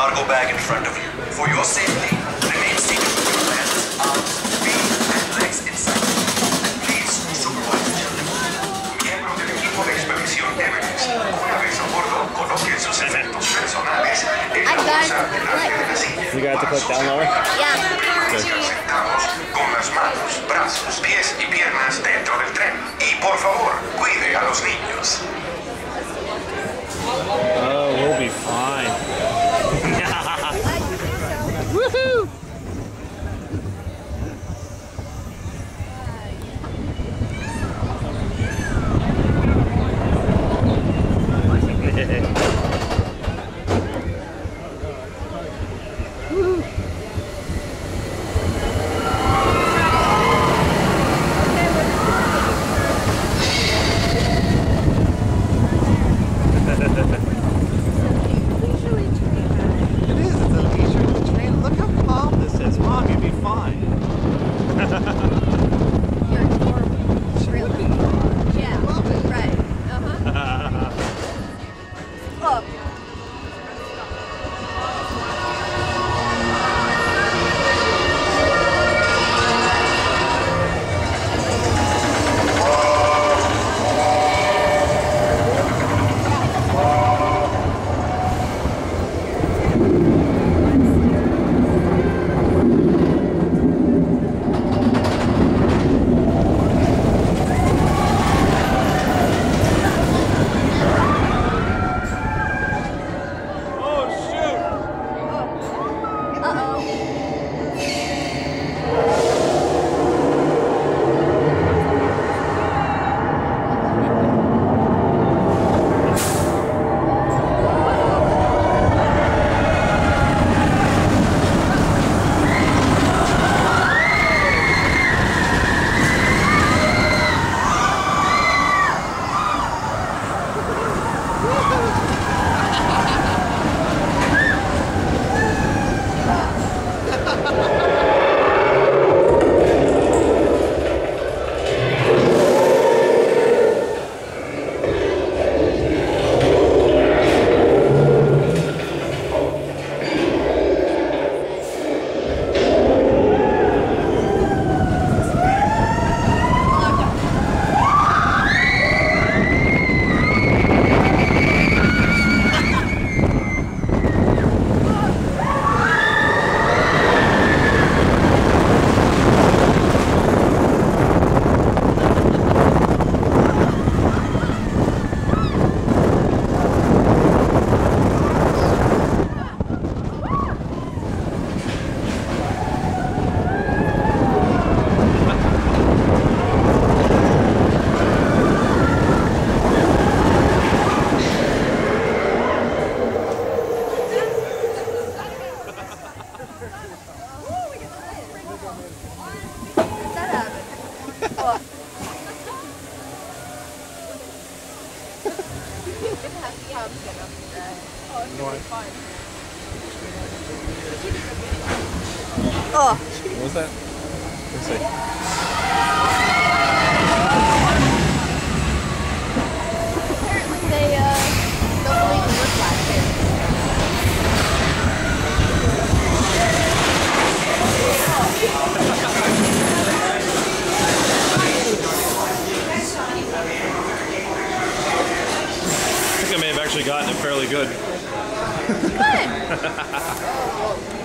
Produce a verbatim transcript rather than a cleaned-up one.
cargo bag in front of you. For your safety, remain seated with your hands, arms, feet, and legs inside. And please supervise the children. Miembros del equipo de expedición Everest, una vez a bordo, coloquen sus efectos personales en la bolsa delante de la silla. You got to click down lower? Yeah. Sentados con las manos, brazos, pies y piernas dentro del tren. Y por favor, cuide a los niños. Oh, we'll be fine. Woohoo! Oh. What was that? Let's see. Apparently they uh, don't believe in whiplash here. I think I may have actually gotten it fairly good. Good.